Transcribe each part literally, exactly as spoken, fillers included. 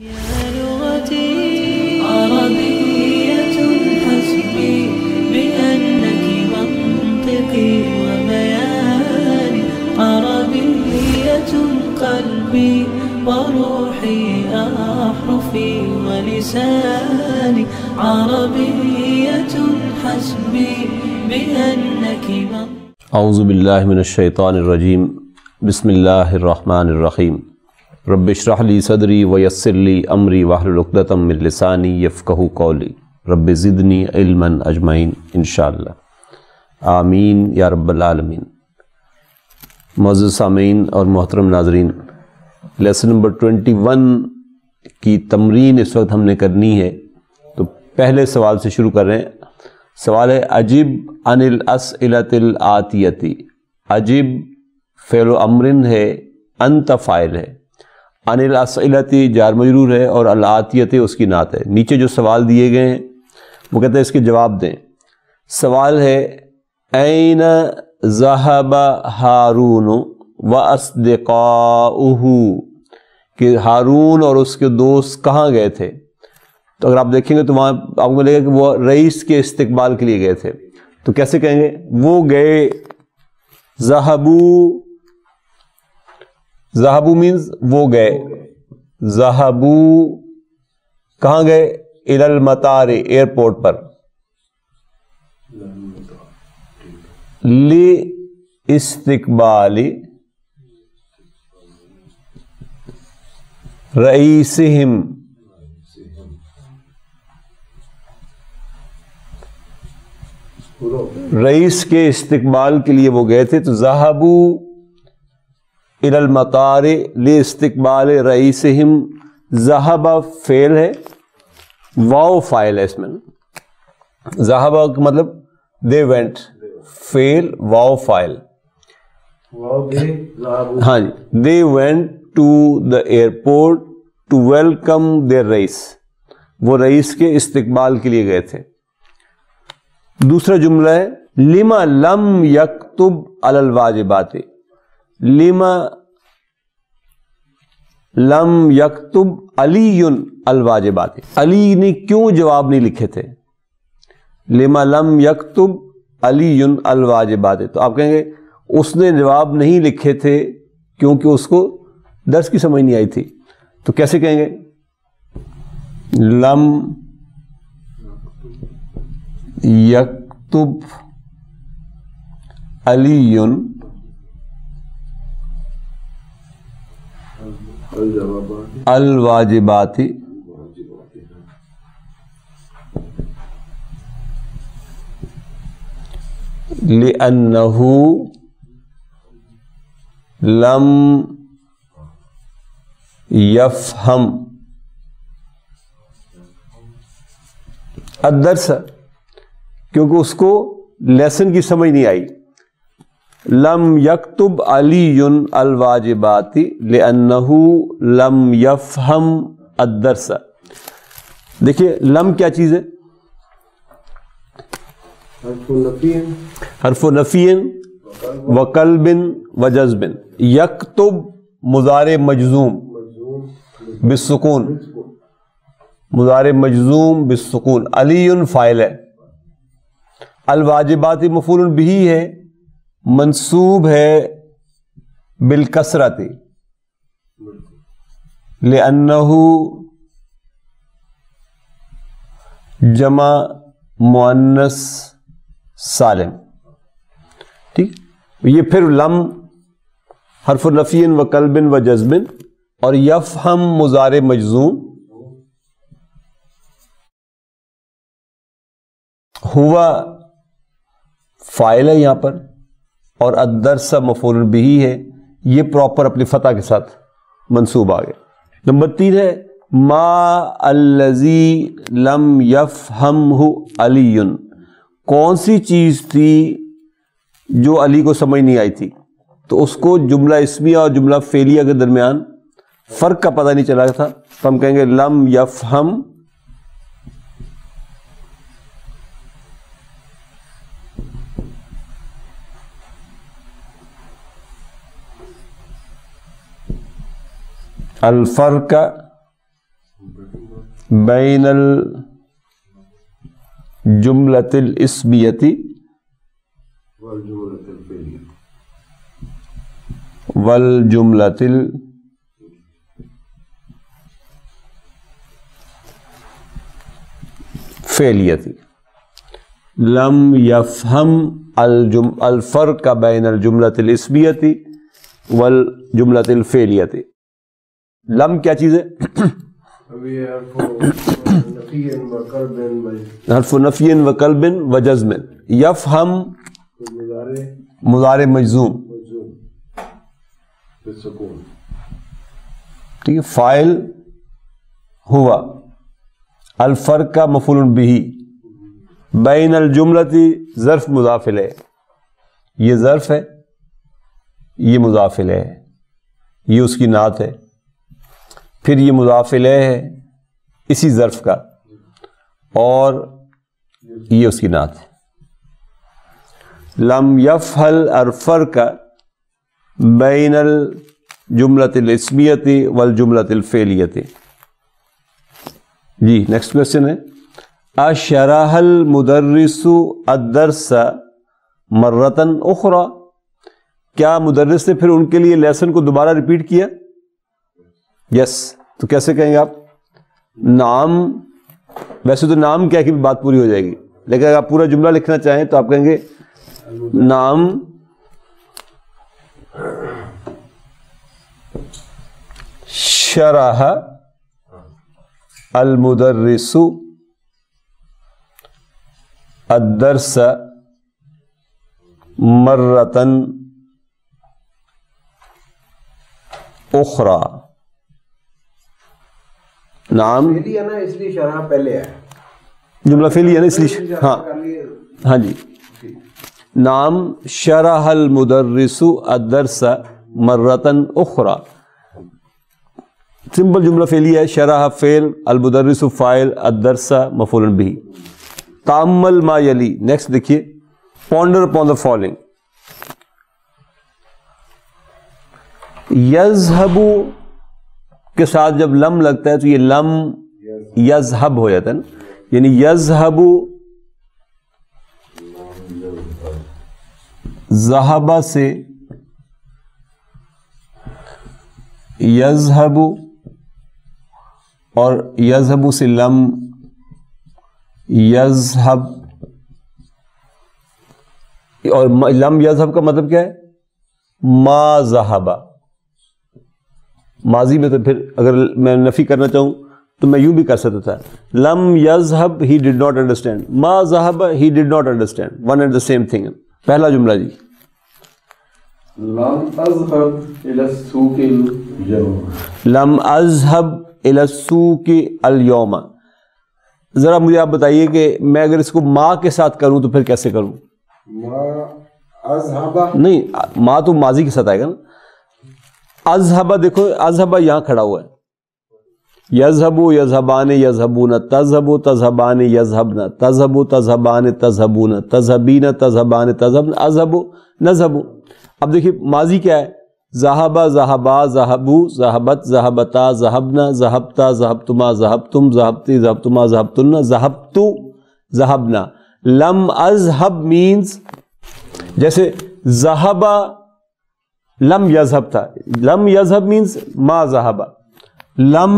يا لغتي عربية حسبي بأنك منطقي وبياني عربية قلبي وروحي أحرفي ولساني عربية حسبي بأنك منطقي. اعوذ باللہ من الشیطان الرجیم. بسم اللہ الرحمن الرحیم. رب اشرح لی صدری ویسر لی امری واحلل عقدۃ من لسانی یفقہوا قولی. رب زدنی علما اجمعین انشاءاللہ. آمین یا رب العالمین. معزز سامعین اور محترم ناظرین، لیسن نمبر ٹوینٹی ون کی تمرین اس وقت ہم نے کرنی ہے، تو پہلے سوال سے شروع کر رہے ہیں. سوال ہے عجب عن الاسئلۃ الآتیتی. عجب فعل و امرن ہے، انت فاعل ہے، عن الاسئلتی جار مجرور ہے، اور الآتیت اس کی نعت ہے. نیچے جو سوال دیے گئے ہیں وہ کہتے ہیں اس کے جواب دیں. سوال ہے این ذہب ہارون و اصدقاؤہ، کہ ہارون اور اس کے دوست کہاں گئے تھے. تو اگر آپ دیکھیں گے تو وہاں آپ کو ملے گا کہ وہ رئیس کے استقبال کے لیے گئے تھے. تو کیسے کہیں گے؟ وہ گئے. ذہبو، ذہبو مینز وہ گئے. ذہبو کہاں گئے؟ الی المطار، ایئرپورٹ پر. لی استقبال رئیسہم، رئیس کے استقبال کے لیے وہ گئے تھے. تو ذہبو الی المطار لی استقبال رئیسہم. ذہب فعل ہے، واو فاعل ہے اس میں. ذہب کا مطلب دے وینٹ، فعل واو فاعل. ہاں جی، they went to the airport to welcome their رئیس. وہ رئیس کے استقبال کے لیے گئے تھے. دوسرا جملہ ہے لما لم یکتب علی الواجبات. لما لم یکتب علی الواجبات. علی نے کیوں جواب نہیں لکھے تھے؟ لما لم یکتب علی الواجبات. تو آپ کہیں گے اس نے جواب نہیں لکھے تھے کیونکہ اس کو درس کی سمجھ نہیں آئی تھی. تو کیسے کہیں گے؟ لم یکتب علی الواجبات لأنہ لم یفہم الدرس، کیونکہ اس کو لیسن کی سمجھ نہیں آئی. لم یکتب علی الواجبات لأنہ لم یفہم الدرس. دیکھیے لم کیا چیز ہے؟ حرف نفی و قلب و جزم. یکتب مضارع مجزوم بالسکون، مضارع مجزوم بالسکون. علی فاعل ہے. الواجبات مفعول بہ ہے، منصوب ہے بالکسرۃ لأنہ جمع مؤنث سالم. ٹھیک، یہ پھر لم حرف نفی و قلب و جزم، اور یفہم مضارع مجزوم. ہوا فاعل ہے یہاں پر، اور الدرس مفعول بہ ہے. یہ پراپر اپنی فتح کے ساتھ منصوب آ گیا. نمبر تین ہے ما الذی لم یفہمہ علی. کون سی چیز تھی جو علی کو سمجھ نہیں آئی تھی؟ تو اس کو جملہ اسمیہ اور جملہ فعلیہ کے درمیان فرق کا پتہ نہیں چلا تھا، تو ہم کہیں گے لم یفہم الفرق بین الجملۃ الاسمیۃ والجملۃ الفعلیۃ. لم یفہم الجم الفرق بین الجملۃ الاسمیۃ والجملۃ الفعلیۃ. لم کیا چیز ہے؟ حرف نفی و قلب و جزم. یفہم مضارع مجزوم، ٹھیک ہے. فاعل ہوا، الفرق کا مفعول بہ، بین الجملۃ ظرف مضاف الیہ، یہ ظرف ہے، یہ مضاف الیہ ہے، یہ اس کی نعت ہے، پھر یہ مضاف الیہ ہے اسی ظرف کا، اور یہ اس کی نعت ہے. لم یفعل الفرق بین الجملۃ الاسمیۃ والجملۃ الفعلیۃ. جی نیکسٹ کوشچن ہے اشرح المدرس الدرس مرۃ اخری. کیا مدرس نے پھر ان کے لیے لیسن کو دوبارہ ریپیٹ کیا؟ یس. تو کیسے کہیں گے آپ؟ نام، ویسے تو نام کہہ کے بھی بات پوری ہو جائے گی، لیکن اگر آپ پورا جملہ لکھنا چاہیں تو آپ کہیں گے نام شرح المدرس الدرس مرۃ اخری. نام فعلی ہے نا، اس لیے شرح پہلے ہے، جملہ فعلی ہے نا، اس لیے ہاں ہاں جی. نام شرح المدرس الدرس مرۃ اخری. سمپل جملہ فعلی ہے، شرح فعل، المدرس فاعل، الدرس مفعول بہ. تامل ما یلی. نیکسٹ دیکھیے پونڈر اپون دا فالوئنگ. یذہب کے ساتھ جب لم لگتا ہے تو یہ لم یذہب ہو جاتا ہے نا، یعنی یذہب ذہبہ سے یذہب، اور یذہب سے لم یذہب، اور لم یذہب کا مطلب کیا ہے؟ ما ذہبہ. ماضی میں تو پھر اگر میں نفی کرنا چاہوں تو میں یوں بھی کر سکتا تھا، لم یذہب ہی ڈڈ ناٹ انڈرسٹینڈ، ما ذہب he did not understand, one and the same thing. پہلا جملہ جی لم اذهب الى السوق اليوم. لم اذهب الى السوق اليوم. ذرا مجھے آپ بتائیے کہ میں اگر اس کو ما کے ساتھ کروں تو پھر کیسے کروں؟ ما اذهب نہیں، ما تو ماضی کے ساتھ آئے گا نا. اذهب دیکھو، اذهب یہاں کھڑا ہوا ہے، یذهب یذهبان یذهبون، تذهب تذهبان یذهبن، تذهب تذهبان تذهبون، تذهبین تذهبان تذهبن، اذهب نذهب. اب دیکھیے ماضی کیا ہے؟ ذهب ذهبا ذهبوا ذهبت ذهبتا ذهبنا ذهبتا ذهبتما ذهبتم ذهبتی ذهبتما ذهبتن ذهبت ذهبنا. لم اذهب means جیسے ذهب لم یذهب تھا، لم یذهب means ما ذهب. لم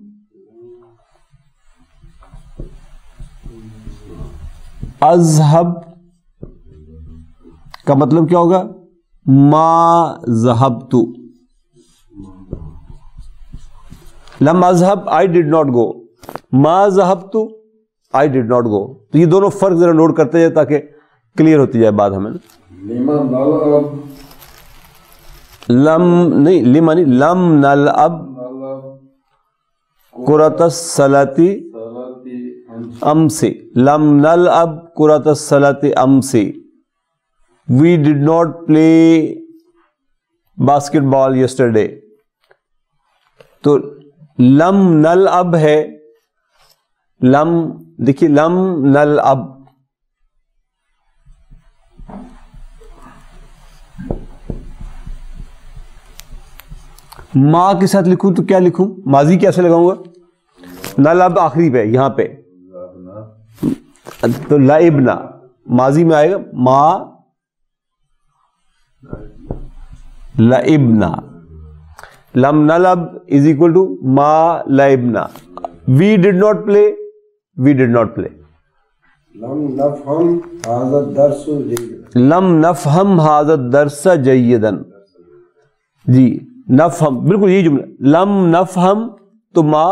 اذهب کا مطلب کیا ہوگا؟ ما ذهبت. لم اذهب I did not go. ما ذهبت I did not go. تو یہ دونوں فرق ذرا نوٹ کرتے جائے تاکہ کلیئر ہوتی جائے بات ہمیں. لما نلعب، لم نہیں، لما نہیں، لم نلعب کرۃ الصلاۃ امس. لم نلعب کرۃ الصلاۃ امس. We did not play basketball yesterday. تو لم نلعب ہے، لم دیکھیے لم نلعب، ماں کے ساتھ لکھوں تو کیا لکھوں؟ ماضی کیسے لگاؤں گا؟ نہ لب آخری پہ یہاں پہ تو لعبنا ماضی میں آئے گا ما لعبنا. لم نلب از اکول ٹو ما لعبنا. وی did not play we did not play. لم نفہم ھذا الدرس جیدا. لم نفہم ھذا الدرس جیدا. جی نفہم بالکل یہی جملہ. لم نفہم تو ما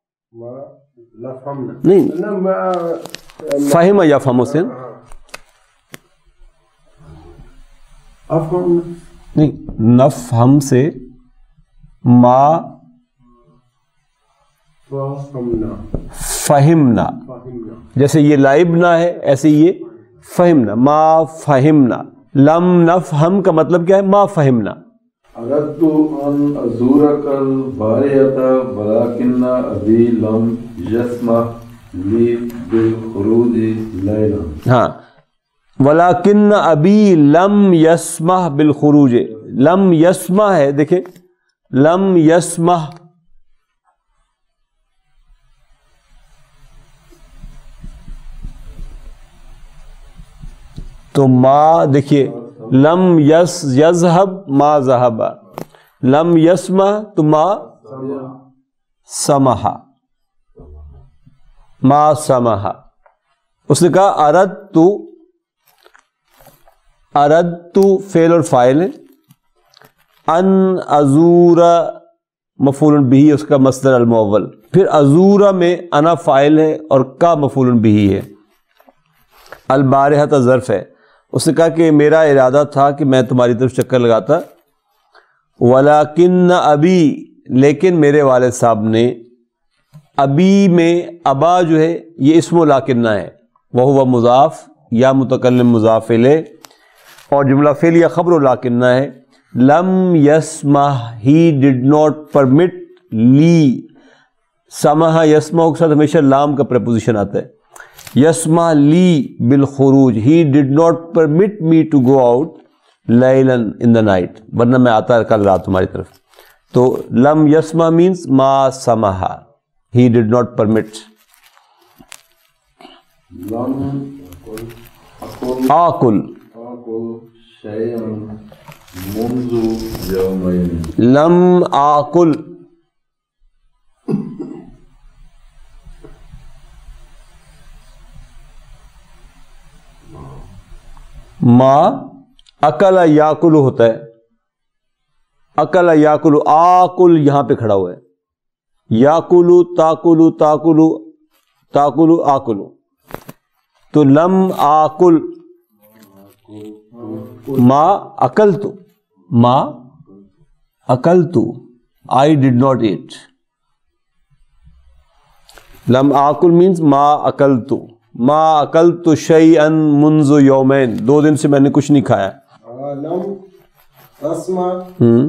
نفہم نہیں فہم یا فہم سے افہم نہیں نفہم سے ما فہمنا فہمنا. جیسے یہ لعبنا ہے ایسے یہ فہمنا. ما فہمنا. لم نفہم کا مطلب کیا ہے؟ ما فہمنا. اردت ان ازورک البارحۃ ولکن ابی لم یسمح لی بالخروج لیلا. ہاں ولیکن ابی لم یسمح بالخروج. لم یسمح ہے دیکھیں لم یسمح تو ما دیکھیے لم یس یذهب ما ذهب. لم یسمح تو ما سمح ما سمح. اس نے کہا اردت اردت فعل اور فاعل ہے. ان ازور مفعول بہ اس کا مصدر المؤول. پھر ازورا میں انا فاعل ہے اور کا مفعول بہ ہے. البارحۃ ظرف ہے. اس نے کہا کہ میرا ارادہ تھا کہ میں تمہاری طرف چکر لگاتا ولیکن ابی لیکن میرے والد صاحب نے. ابی میں ابا جو ہے یہ اسم و لاکنہ ہے. وہو مضاف یا متکلم مضاف الیہ اور جملہ فعل یا خبر و لاکنہ ہے. لم یسمح ہی ڈڈ ناٹ پرمٹ لی. سمح یسمح کے ساتھ ہمیشہ لام کا پریپوزیشن آتا ہے. یسمح لی بالخروج. He did not permit me to go out لیلا ان دا نائٹ. ورنہ میں آتا کل رات تمہاری طرف. تو لم یسمح مینس ما سمح. ہی ڈڈ ناٹ پرمٹ. لم آکل آکل شیئا منذ یومین. لم آکل ما اکل یاکل ہوتا ہے. اکل یاکل آکل یہاں پہ کھڑا ہوا ہے. یاکل تاکل تاکل تاکل آکل. تو لم آکل ما اکلت ما اکلت آئی ڈڈ ناٹ ایٹ. لم آکل مینس ما اکلت. ما اکلت شیئا منذ یومین. دو دن سے میں نے کچھ نہیں کھایا. لم تسمع ہم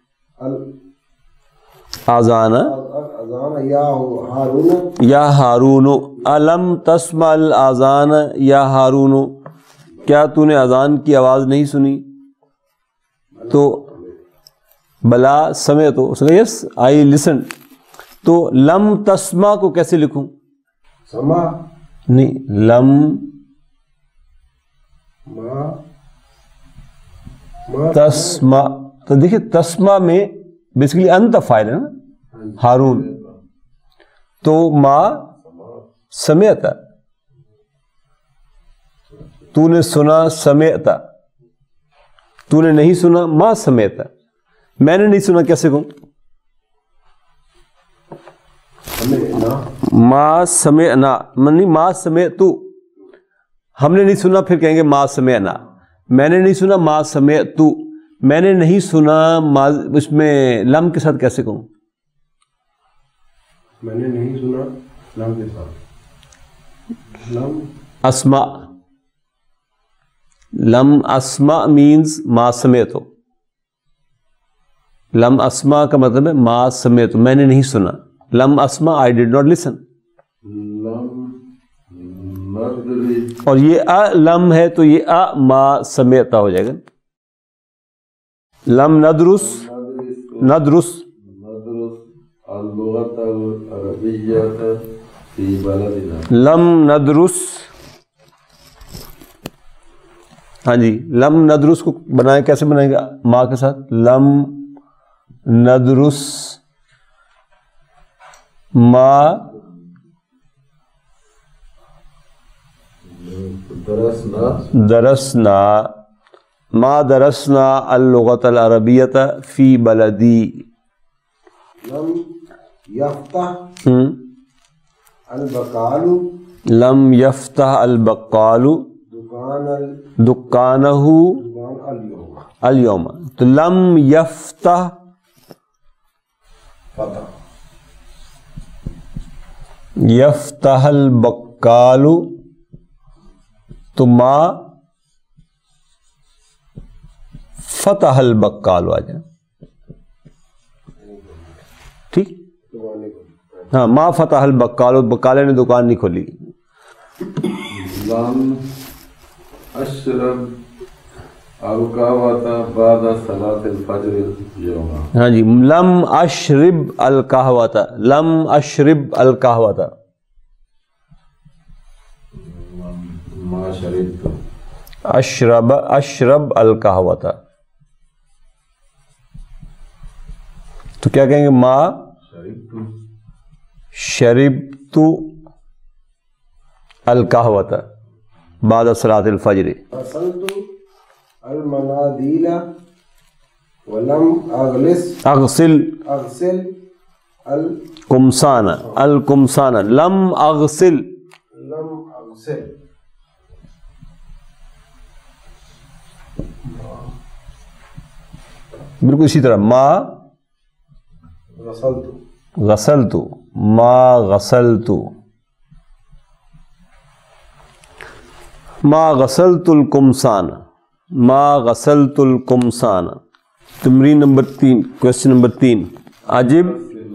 آذان اذان یا ہارون یا ہارون. الم تسمع الاذان یا ہارون. کیا تو نے اذان کی آواز نہیں سنی؟ تو بلا سمے تو اس نے یس آئی لسن. تو لم تسمع کو کیسے لکھوں؟ سما نہیں لم ما ما تسمع. تو دیکھیے تسمع میں بیسیکلی انت فاعل ہے نا ہارون. تو ما سمعت تو نے سنا سمعت. تو نے نہیں سنا ما سمعت. میں نے نہیں سنا کیسے کہوں؟ ما سمعنا منی ما سمعت. ہم نے نہیں سنا پھر کہیں گے ما سمعنا. میں نے نہیں سنا ما سمعت. میں نے نہیں سنا اس میں لم کے ساتھ کیسے کہوں؟ میں نے نہیں سنا لم کے ساتھ لم اسمع. لم اسمع مینز ما سمعت. لم اسمع کا مطلب ہے ما سمعت میں نے نہیں سنا. لم اسمع آئی ڈڈ ناٹ لسن. لم ندری اور یہ ا لم ہے تو یہ ا ما سمعت ہو جائے گا. لم ندرس ندرس ندرس اللغت العربية في بلدنا. لم ندرس، ہاں جی لم ندرس کو بنائیں، کیسے بنائیں گا؟ ماں کے ساتھ. لم ندرس ما درسنا درسنا ما درسنا اللغة العربية في بلدي. لم يفتح ہم، البقال لم يفتح البقال دكان دکانه الدكان اليوم. اليوم. تو لم يفتح فتح يفتح البقال، تو ما فتح البقال آ جائے. ٹھیک، ہاں ما فتح البقال، بقالے نے دکان نہیں کھولی. لم اشرب القهوة بعد صلاة الفجر اليوم. ہاں جی لم اشرب القهوة، لم اشرب القهوة. ما شربت اشرب اشرب القهوة. تو کیا کہیں گے؟ ما شربت شربت القهوة بعد صلاة الفجر. غسلت المناديل ولم اغلس اغسل اغسل ال قمصان القمصان. لم اغسل، لم اغسل بالکل اسی طرح. ما غسلت غسلت، ما غسلت، ما غسلت القمصان، ما غسلت القمصان. تمرین نمبر تین، کوشچن نمبر تین. عجب،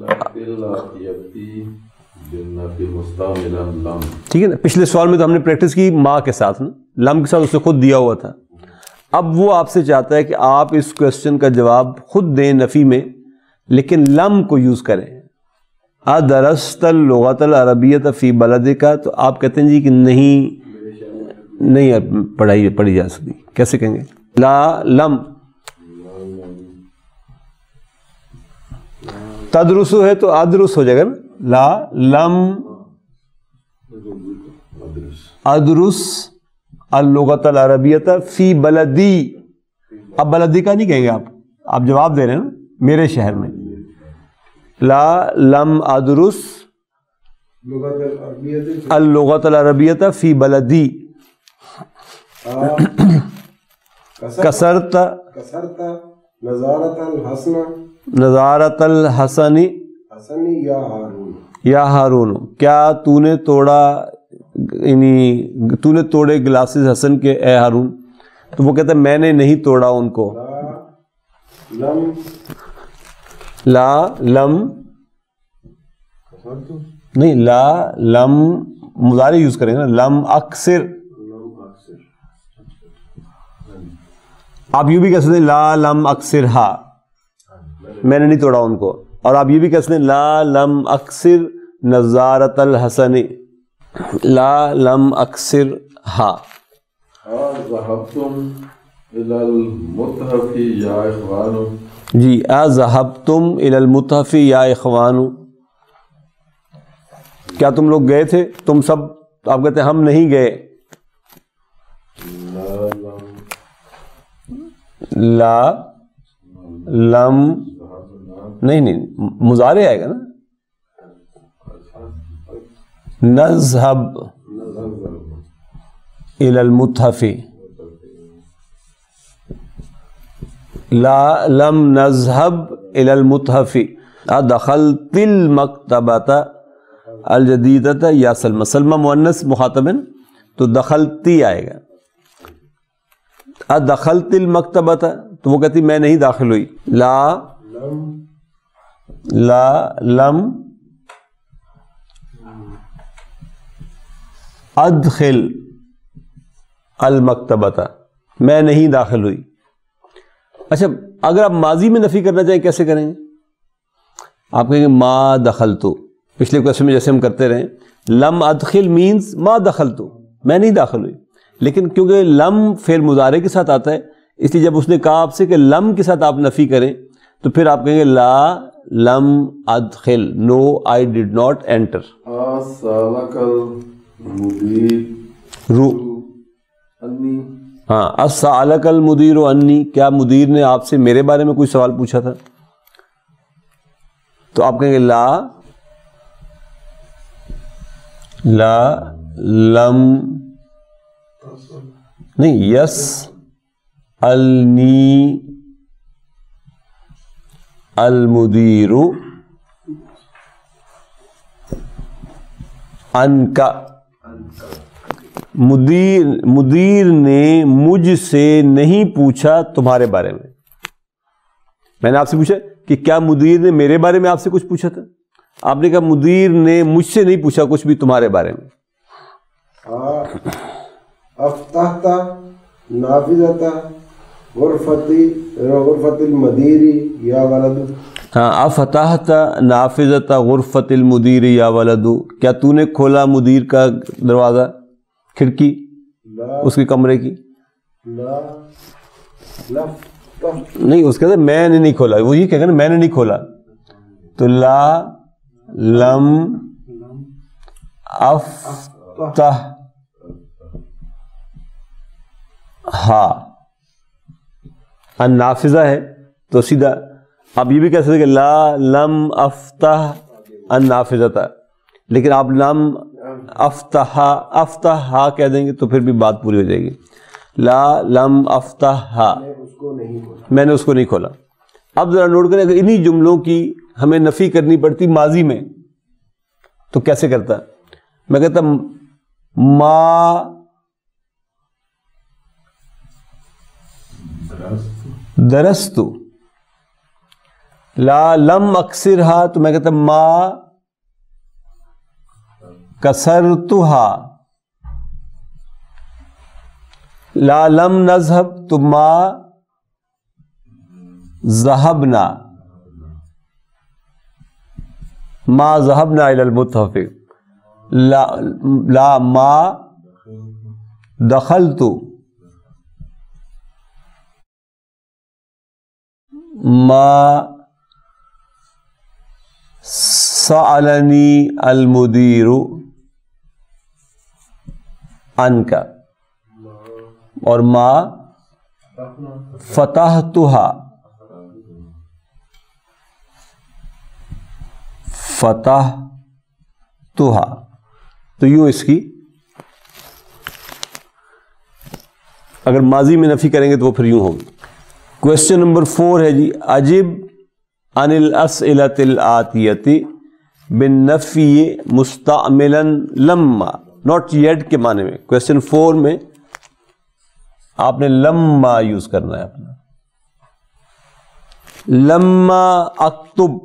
ٹھیک ہے نا. پچھلے سوال میں تو ہم نے پریکٹس کی ما کے ساتھ نا، لم کے ساتھ اسے خود دیا ہوا تھا. اب وہ آپ سے چاہتا ہے کہ آپ اس کوشچن کا جواب خود دیں نفی میں، لیکن لم کو یوز کریں. ادرست اللغۃ العربیۃ فی بلدک، تو آپ کہتے ہیں جی کہ نہیں نہیں پڑھائی پڑھی جا سکتی. کیسے کہیں گے؟ لا لم تدرسو ہے تو ادرس ہو جائے گا نا. لا لم ادرس اللغۃ العربیۃ فی بلدی. اب بلدی کا نہیں کہیں گے آپ، آپ جواب دے رہے ہیں نا میرے شہر میں. لا لم ادرس لغة العربية اللغۃ العربیۃ فی بلدی. کسرت کسرت نظارت الحسن نظارت الحسن حسن یا ہارون. یا ہارون، کیا تو نے توڑا، یعنی تو نے توڑے گلاسز حسن کے اے ہارون. تو وہ کہتا ہے میں نے نہیں توڑا ان کو. لا لم لا لم نہیں، لا لم مضارع یوز کریں گے نا. لم اکثر، آپ یوں بھی کہہ سکتے ہیں لا لم اکثر ہا، میں نے نہیں توڑا ان کو. اور آپ یہ بھی کہہ سکتے ہیں لا لم اکثر نظارت الحسن، لا لم اکثر ہا. ذهبتم الى المتحف یا اخوان. جی اذهبتم الى المتحف یا اخوان، کیا تم لوگ گئے تھے؟ تم سب، تو آپ کہتے ہیں ہم نہیں گئے. لا لم نہیں نہیں مضارع آئے گا نا. نذهب الى المتحف، لا لم نذهب الى المتحف. ادخلت المکتبۃ الجدیدۃ یا سلمى. سلمى مؤنث مخاطب ہے تو دخلتی آئے گا. ادخلت المکتبۃ، تو وہ کہتی میں نہیں داخل ہوئی. لا لا لم ادخل المکتبۃ، میں نہیں داخل ہوئی. اچھا اگر آپ ماضی میں نفی کرنا چاہیں کیسے کریں گے؟ آپ کہیں گے ما دخلت، پچھلے کوشچن میں جیسے ہم کرتے رہے, لم ادخل مینز ما دخلت, میں نہیں داخل ہوئی, لیکن کیونکہ لم فعل مضارع کے ساتھ آتا ہے اس لیے جب اس نے کہا آپ سے کہ لم کے ساتھ آپ نفی کریں تو پھر آپ کہیں گے لا لم ادخل, نو آئی ڈڈ ناٹ اینٹر. رو ہاں اسالک المدیر انی, کیا مدیر نے آپ سے میرے بارے میں کوئی سوال پوچھا تھا؟ تو آپ کہیں گے لا لا لم نہیں یس النی المدیر ان کا, مدیر مدیر نے مجھ سے نہیں پوچھا تمہارے بارے میں. میں نے آپ سے پوچھا کہ کیا مدیر نے میرے بارے میں آپ سے کچھ پوچھا تھا؟ آپ نے کہا مدیر نے مجھ سے نہیں پوچھا کچھ بھی تمہارے بارے میں. افتحت نافذۃ غرفتی غرفت المدیر یا ولد. ہاں افتحت نافذۃ غرفت المدیر یا ولد, کیا تو نے کھولا مدیر کا دروازہ, کھڑکی اس کے کمرے کی؟ لا نہیں, اس کے اندر میں نے نہیں کھولا, وہ یہ کہے گا نا میں نے نہیں کھولا. تو لا لم افتح ہاں النافذہ ہے تو سیدھا آپ یہ بھی کہہ سکتے کہ لا لم افتح النافذۃ, لیکن آپ لم افتح افتح ہا کہہ دیں گے تو پھر بھی بات پوری ہو جائے گی. لا لم افتح ہا, میں نے اس کو نہیں کھولا. اب ذرا نوٹ کریں, اگر انہی جملوں کی ہمیں نفی کرنی پڑتی ماضی میں تو کیسے کرتا؟ میں کہتا ما درستو, لا لم اکسرہا تو میں کہتا ما کسرتہا, لا لم نذهب تو ما ذهبنا, ما ذهبنا الى المتحف, لا لا ما دخلت, ما سألنی المدیر عنکا, اور ما فتحتہا فتحتہا. تو یوں اس کی اگر ماضی میں نفی کریں گے تو وہ پھر یوں ہوگی. کوشچن نمبر فور ہے جی, عجب عن الاسئلۃ الآتیۃ بالنفی مستعملا لما, ناٹ یٹ کے معنی میں. کوشچن فور میں آپ نے لما یوز کرنا ہے اپنا. لما اکتب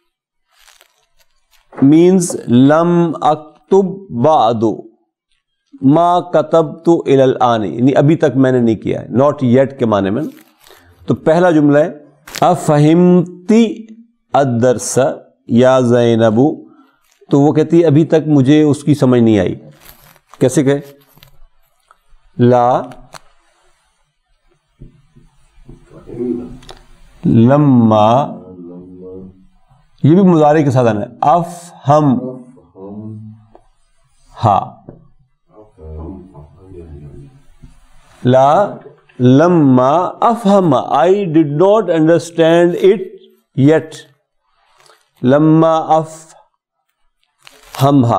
مینز لم اکتب بعد ما کتبت الی الآن, یعنی ابھی تک میں نے نہیں کیا ہے, ناٹ یٹ کے معنی میں. تو پہلا جملہ ہے افہمتی الدرس یا زینب, تو وہ کہتی ہے ابھی تک مجھے اس کی سمجھ نہیں آئی. کیسے کہے؟ لا لما, یہ بھی مضارع کے ساتھ آنا ہے, افہم ہا, لا لما افہم, I did not understand it yet, لما افہمہا.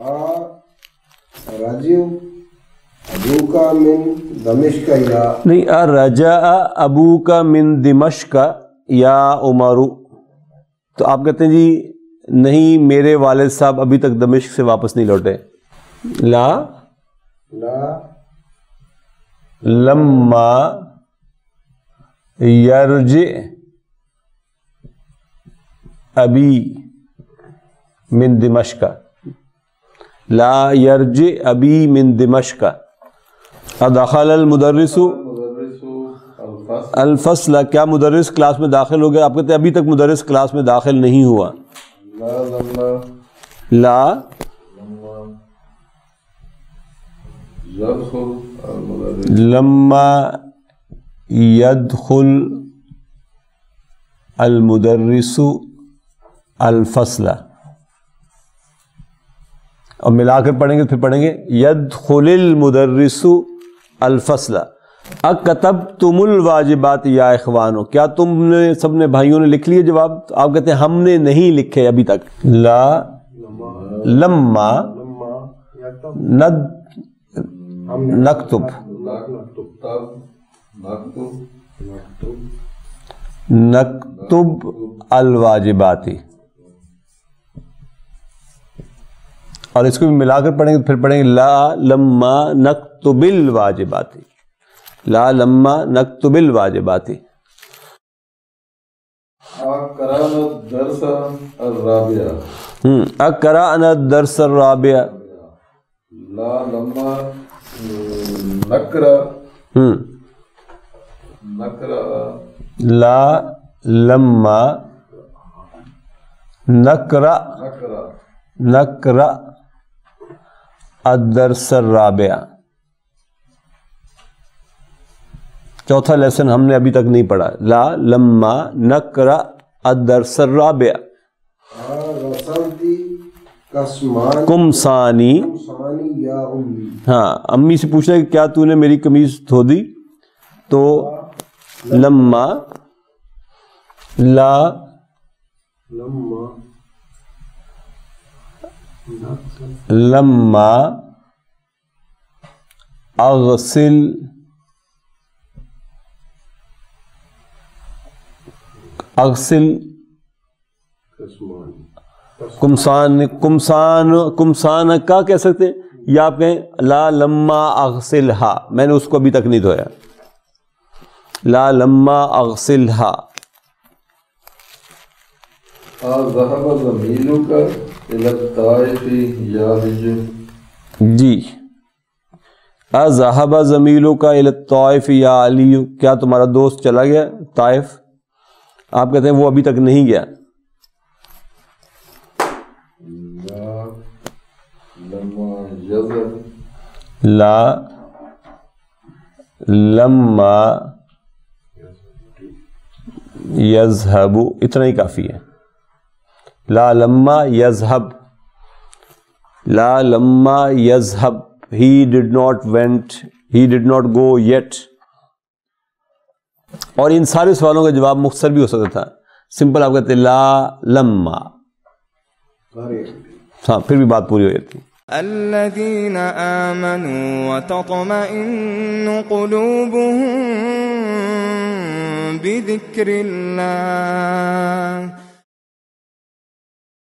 راجو ابوک من دمشق یا نہیں, رجع ابوک من دمشق یا عمر, تو آپ کہتے ہیں جی نہیں میرے والد صاحب ابھی تک دمشق سے واپس نہیں لوٹے. لا لا لما یرجع ابی من دمشق, لا یرجع ابی من دمشق. ادخل المدرس الفصل, کیا مدرس کلاس میں داخل ہو گیا؟ آپ کہتے ہیں ابھی تک مدرس کلاس میں داخل نہیں ہوا. لا يدخل المدرس لما يدخل المدرس الفصل، اور ملا کر پڑھیں گے پھر پڑھیں گے يدخل المدرس الفصل اکتبتم الواجبات یا اخوانو، کیا تم نے سب نے بھائیوں نے لکھ لیے جواب؟ آپ کہتے ہیں ہم نے نہیں لکھے ابھی تک. لا لما ند نکتب نکتب الواجباتی، اور اس کو بھی ملا کر پڑھیں گے پھر پڑھیں گے لا لما نکتب الواجباتی، لا لما نکتب الواجباتی. أقرأنا الدرس الرابع ہم اقرأنا الدرس الرابع، لا لما نقرأ ہم نقرأ لا لما نقرأ نقرأ نقرأ الدرس الرابع. چوتھا لیسن ہم نے ابھی تک نہیں پڑھا. لا لما نقرأ الدرس الرابع رسمتی قسمان کمسانی، قسمانی یا امی. ہاں امی سے پوچھنا کہ کیا تو نے میری قمیض دھو دی؟ تو لما لا لما لما اغسل اغسل قسمان کمسان کمسان کمسان کا کہہ سکتے ہیں، یا آپ کہیں لا لما اغسلہا، میں نے اس کو ابھی تک نہیں دھویا. لا لما اغسلہا. ذهب زميلك إلى الطائف يا رجل. جی اذهب زمیلک الی الطائف یا علی، کیا تمہارا دوست چلا گیا طائف؟ آپ کہتے ہیں وہ ابھی تک نہیں گیا. لا لما يذهب لا لما یذهب، اتنا ہی کافی ہے. لا لما یذهب، لا لما یذهب، he did not went, he did not go yet. اور ان سارے سوالوں کا جواب مختصر بھی ہو سکتا تھا. سمپل آپ کہتے لا لما، ہاں پھر بھی بات پوری ہو جاتی. الذين آمنوا وتطمئن قلوبهم بذكر الله